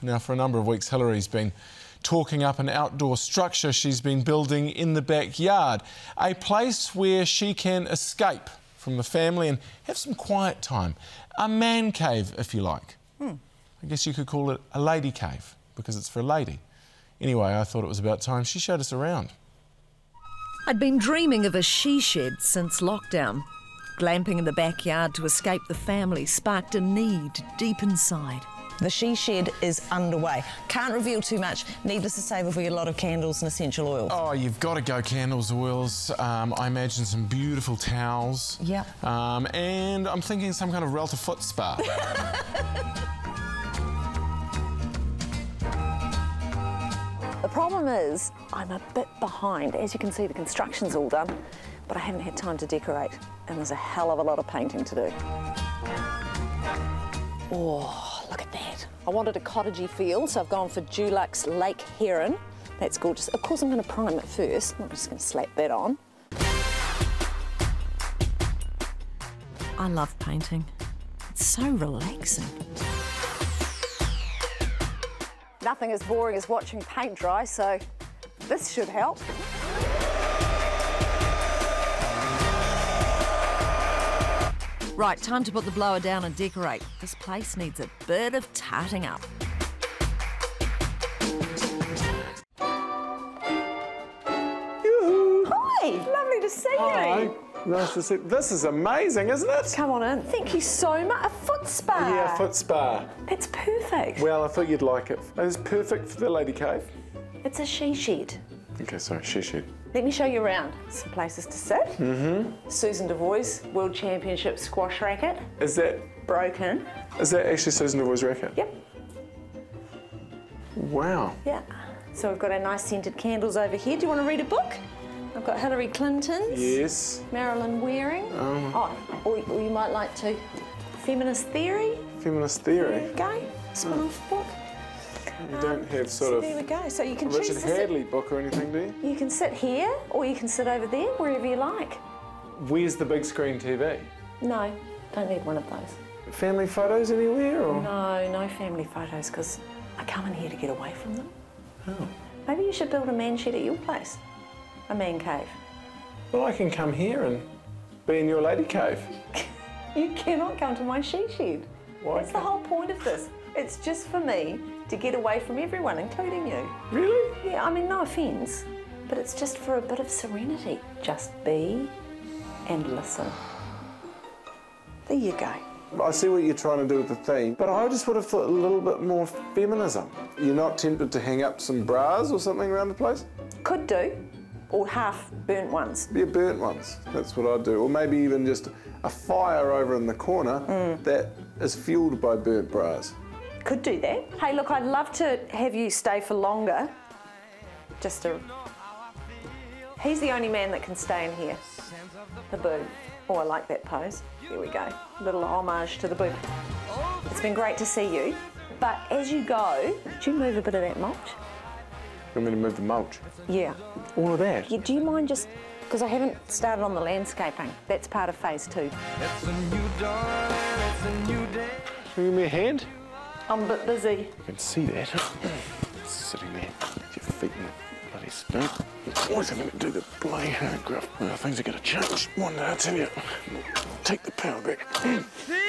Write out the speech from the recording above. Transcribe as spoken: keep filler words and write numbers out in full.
Now, for a number of weeks, Hilary's been talking up an outdoor structure she's been building in the backyard, a place where she can escape from the family and have some quiet time. A man cave, if you like. Hmm. I guess you could call it a lady cave, because it's for a lady. Anyway, I thought it was about time she showed us around. I'd been dreaming of a she shed since lockdown. Glamping in the backyard to escape the family sparked a need deep inside. The she shed is underway. Can't reveal too much. Needless to say, we've got a lot of candles and essential oils. Oh, you've got to go candles, oils. Um, I imagine some beautiful towels. Yep. Um, and I'm thinking some kind of Relta foot spa. The problem is, I'm a bit behind. As you can see, the construction's all done, but I haven't had time to decorate, and there's a hell of a lot of painting to do. Oh, look at that. I wanted a cottagey feel, so I've gone for Dulux Lake Heron. That's gorgeous. Of course, I'm going to prime it first. I'm just going to slap that on. I love painting. It's so relaxing. Nothing as boring as watching paint dry, so this should help. Right, time to put the blower down and decorate. This place needs a bit of tarting up. Yoo-hoo. Hi, lovely to see Hi. you. Nice to see. This is amazing, isn't it? Come on in. Thank you so much. A foot spa. Yeah, foot spa. That's perfect. Well, I thought you'd like it. It's perfect for the lady cave. It's a she shed. Okay, sorry, she shed. Let me show you around. Some places to sit. Mm-hmm. Susan Devoy's World Championship squash racket. Is that broken? Is that actually Susan Devoy's racket? Yep. Wow. Yeah. So we've got our nice scented candles over here. Do you want to read a book? I've got Hillary Clinton's. Yes. Marilyn Waring. Oh. Oh, or, or you might like to. Feminist Theory. Feminist Theory. There we go. Spin-off book. You don't have sort so of there we go. So you can a choose Richard to sit- Hadley book or anything, do you? You can sit here, or you can sit over there, wherever you like. Where's the big screen T V? No, don't need one of those. Family photos anywhere, or? No, no family photos, because I come in here to get away from them. Oh. Maybe you should build a man shed at your place. A man cave. Well, I can come here and be in your lady cave. You cannot come to my she shed. Why That's the can't- whole point of this. It's just for me to get away from everyone, including you. Really? Yeah, I mean, no offence, but it's just for a bit of serenity. Just be and listen. There you go. I see what you're trying to do with the theme, but I just would have thought a little bit more feminism. You're not tempted to hang up some bras or something around the place? Could do, or half burnt ones. Yeah, burnt ones. That's what I'd do. Or maybe even just a fire over in the corner mm. that is fueled by burnt bras. Could do that. Hey, look, I'd love to have you stay for longer. Just to... He's the only man that can stay in here. The boob. Oh, I like that pose. There we go. Little homage to the boob. It's been great to see you. But as you go, do you move a bit of that mulch? You want me to move the mulch? Yeah. All of that? Yeah, do you mind just... Because I haven't started on the landscaping. That's part of phase two. It's a new dawn, it's a new day. Can you give me a hand? I'm a bit busy. You can see that. Sitting there, with your feet in the bloody snow. Always having to do the bloody hand gruff. Well, things are going to change. One day, I tell you, take the power back.